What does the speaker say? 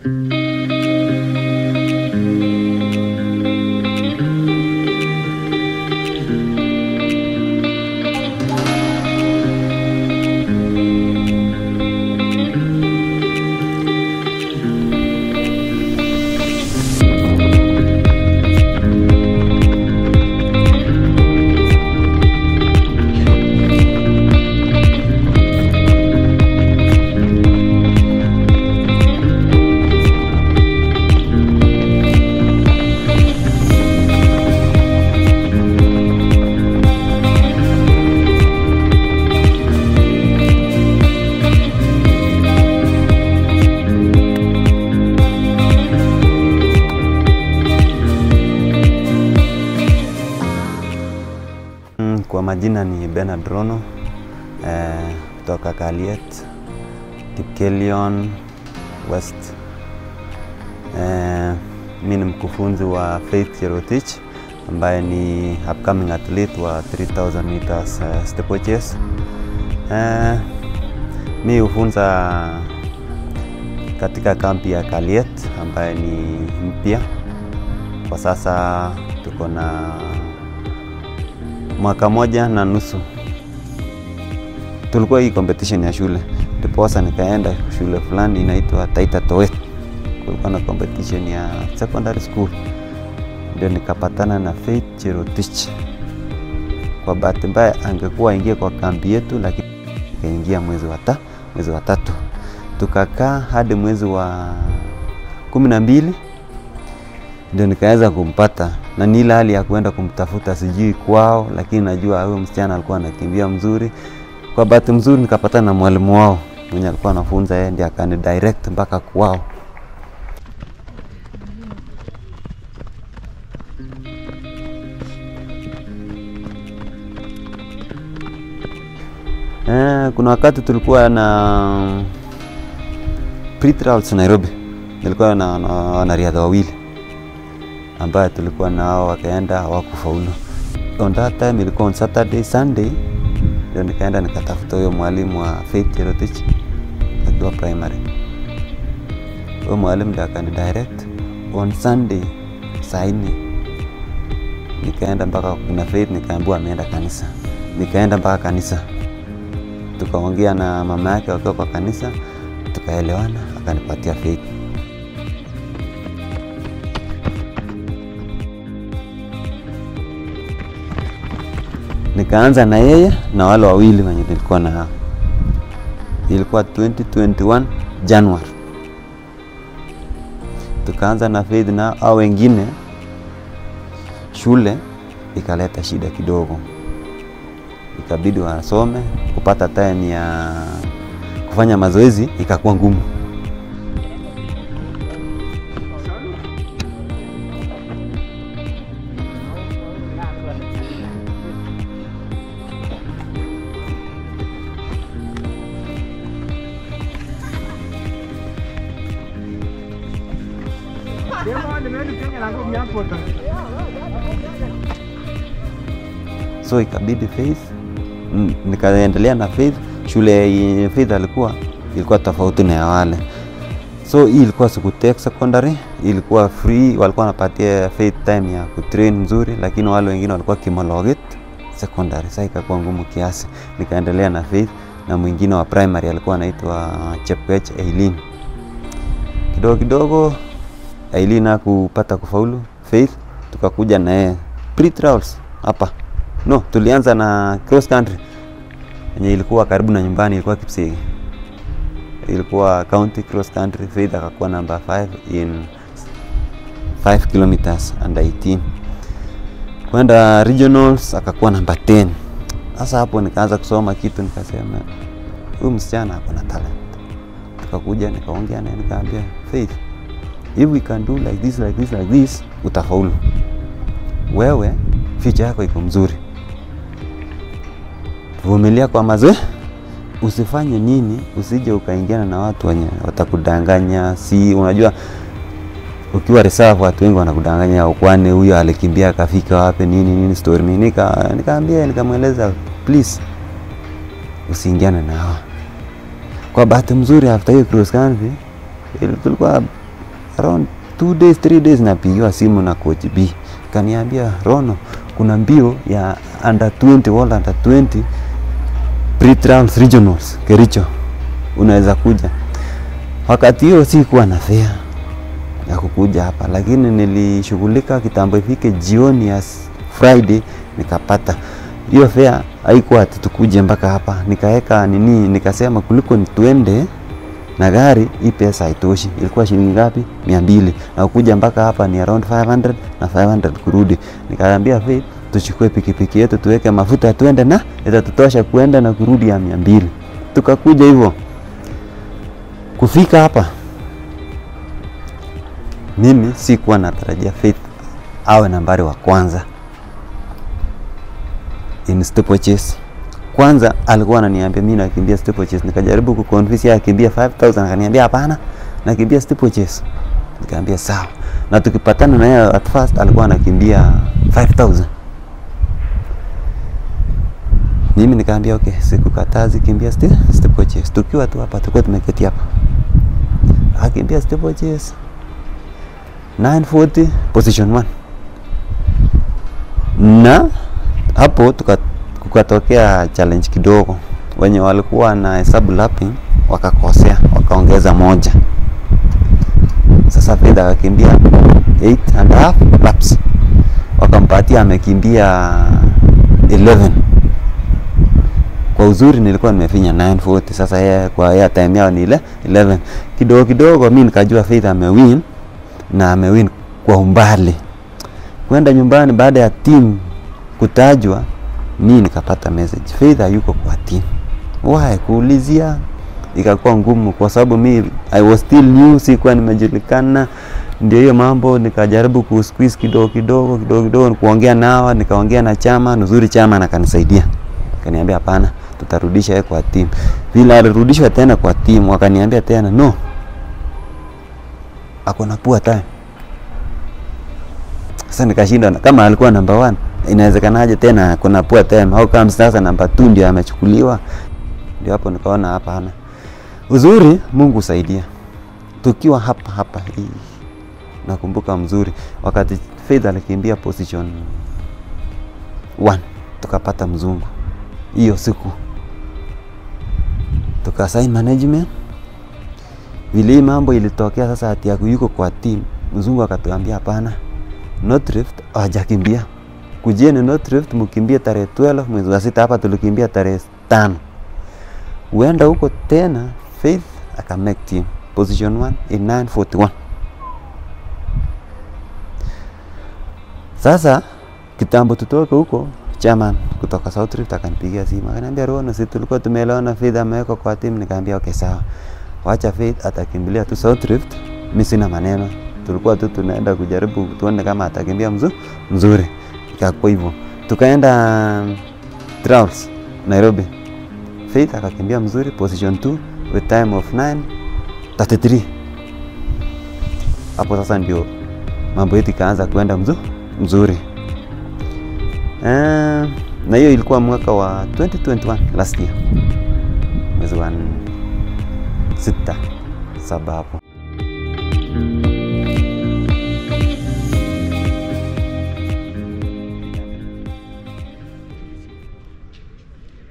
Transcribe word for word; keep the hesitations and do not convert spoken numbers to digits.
Kwa majina ni Bernard Rono eh, kutoka Kaliet, Kipkelion West. Eh, mimi ni mkufunzi wa Faith Cherotich ambaye ni upcoming athlete wa three thousand meters uh, steeplechase. Eh, mimi hufunza katika kampi ya Kaliet ambaye ni mpya. Kwa sasa tuko na mwaka moja na nusu. Tulikuwa hii competition ya shule. Ndiposa nikaenda shule fulani inaitwa Taita Towet. Kulikuwa na competition ya secondary school. Ndio nikapatana na Faith Cherotich. Kwa bahati mbaya angekuwa ingia kwa kambi yetu, lakini kaingia mwezi wa ta, mwezi wa tatu. Tukakaa hadi mwezi wa kumi na mbili ndio nikaweza kumpata, na ni ile hali ya kuenda kumtafuta sijui kwao, lakini najua huyo msichana alikuwa anakimbia mzuri. Kwa bahati mzuri nikapatana na mwalimu wao mwenye alikuwa anafunza, yeye ndiye akani direct mpaka kwao. Eh, kuna wakati tulikuwa na pre-trials Nairobi. Nilikuwa na wanariadha wawili ambaye tulikuwa nao, wakaenda hawakufaulu. On that time ilikuwa on Saturday, Sunday ndio nikaenda nikatafuta huyo mwalimu wa Faith Cherotich akiwa primary. Huyo mwalimu ndiye akani direct on Sunday saa nne. Nikaenda mpaka kuna Faith, nikaambiwa ameenda kanisa. Nikaenda mpaka kanisa. Tukaongea na mama yake wakiwa kwa kanisa, tukaelewana, akanipatia Faith. Nikaanza na yeye na wale wawili wenye nilikuwa na hao. Ilikuwa twenty twenty-one January. Tukaanza na Faith na hao wengine. Shule ikaleta shida kidogo. Ikabidi wasome, kupata time ya kufanya mazoezi ikakuwa ngumu. So ikabidi Faith, nikaendelea na Faith. Shule Faith alikuwa ilikuwa tofauti na wale. So hii ilikuwa Sukutek secondary, ilikuwa free, walikuwa wanapatia Faith time ya kutrain nzuri, lakini wale wengine walikuwa Kimologit secondary. Sasa ikakuwa ngumu kiasi. Nikaendelea na Faith, na mwingine wa primary alikuwa anaitwa Chepkech Eileen. Kidogo kidogo Eileen hakupata kufaulu. Faith tukakuja na yeye pre-trials hapa. No, tulianza na cross country yenye ilikuwa karibu na nyumbani, ilikuwa Kipsegi. Ilikuwa county cross country. Faith akakuwa number five in five kilometers under eighteen. Kwenda regionals akakuwa number ten. Sasa hapo nikaanza kusoma kitu, nikasema huyu msichana ako na talent. Tukakuja nikaongea naye, nikaambia Faith, if we can do like this like this like this, utafaulu. Wewe future yako iko mzuri. Vumilia kwa mazoezi. Usifanye nini, usije ukaingiana na watu wenye watakudanganya. Si unajua ukiwa reserve watu wengi wanakudanganya, kwani huyo alikimbia akafika wapi nini nini story. Mimi nika nikaambia nikamweleza please usiingiane na hao. Kwa bahati mzuri after hiyo cross country tulikuwa around two days three days napigiwa simu na coach B, kaniambia Rono, kuna mbio ya under twenty world under twenty pre-trials regionals Kericho, unaweza kuja. Wakati hiyo sikuwa na fare ya kukuja hapa, lakini nilishughulika kitambo ifike jioni ya Friday nikapata hiyo fare. Haikuwa ati tukuje mpaka hapa, nikaeka nini, nikasema kuliko tuende na gari, hii pesa haitoshi. Ilikuwa shilingi ngapi? mia mbili, na kuja mpaka hapa ni around five hundred na five hundred kurudi. Nikaambia Faith, tuchukue pikipiki yetu tuweke mafuta tuende na itatutosha kuenda na kurudi ya mia mbili. Tukakuja hivyo. Kufika hapa, mimi sikuwa natarajia Faith awe nambari wa kwanza in steeplechase. Kwanza alikuwa ananiambia mimi nakimbia steeplechase, nikajaribu kuconvince yeye akimbia five thousand, akaniambia hapana, nakimbia steeplechase. Nikamwambia sawa. Na tukipatana na yeye at first alikuwa anakimbia five thousand. Mimi nikamwambia okay, sikukatazi kimbia steeplechase. Tukiwa tu hapa, tulikuwa tumeketi hapa, akimbia steeplechase nine forty position one. Na hapo tukatokea challenge kidogo, wenye walikuwa na hesabu lapping wakakosea, wakaongeza moja. Sasa Faith akakimbia eight and a half laps, wakampatia amekimbia eleven. Kwa uzuri nilikuwa nimefinya nine forty, sasa yeye kwa yeye time yao ni ile eleven. Kidogo kidogo mimi nikajua Faith amewin, na amewin kwa umbali. Kwenda nyumbani baada ya team kutajwa, mimi nikapata message Faith hayuko kwa team. Why? Kuulizia ikakuwa ngumu kwa sababu mimi I was still new, sikuwa nimejulikana. Ndio hiyo mambo, nikajaribu ku squeeze kidogo kidogo kidogo kidogo, kuongea nao, nikaongea na chama, nzuri chama na kanisaidia. Kaniambia hapana, tutarudisha yeye kwa team. Bila alirudishwa tena kwa team, wakaniambia tena no, akona poor time. Sasa nikashinda, kama alikuwa number one, inawezekanaje tena kuna poor time? Au kama sasa number two ndio amechukuliwa? Ndio hapo nikaona hapa hana. Uzuri Mungu usaidia. Tukiwa hapa hapa hii, nakumbuka mzuri wakati Faith alikimbia position one, tukapata mzungu. Hiyo siku tukasign management. Vile mambo ilitokea sasa ati yuko kwa team, mzungu akatuambia hapana, North Rift hajakimbia. Kujeni North Rift mkimbie tarehe twelve mwezi wa sita, hapa tulikimbia tarehe tano. Uenda huko tena. Faith aka make team position one in nine forty-one. Sasa kitambo tutoke huko, chairman kutoka South Rift akanipigia simu, akaniambia Rono, sisi tulikuwa tumeelewana Faith ameweka kwa team. Nikamwambia okay sawa, wacha Faith atakimbilia tu South Rift, mimi sina maneno. Tulikuwa tu tunaenda kujaribu tuone kama atakimbia mzuri mzuri. Ikakuwa hivyo. Tukaenda trials Nairobi. Faith akakimbia mzuri position two with time of nine thirty-three. Hapo sasa ndio mambo yetu kaanza kwenda mzuri mzuri. Eh, na hiyo ilikuwa mwaka wa twenty twenty-one, last year. Mwezi wa sita sababu